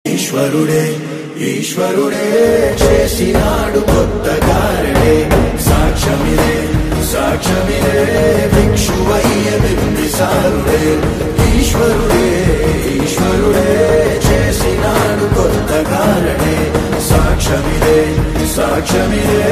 ఈశ్వరుడే ఈశ్వరుడే చేసినాడు కొత్త గారడే సాక్ష్యమిదే సాక్ష్యమిదే భిక్షువయ్య బింబిసారుడే ఈశ్వరుడే ఈశ్వరుడే చేసినాడు కొత్త గారడే సాక్ష్యమిదే సాక్ష్యమిదే